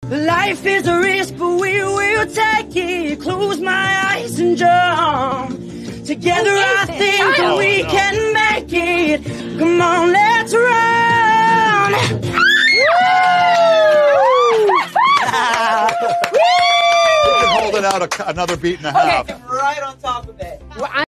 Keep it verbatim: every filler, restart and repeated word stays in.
Life is a risk, but we will take it. Close my eyes and jump. Together I think that we can make it. Come on, let's run. We can hold it out a, another beat and a half. Okay, right on top of it. Well,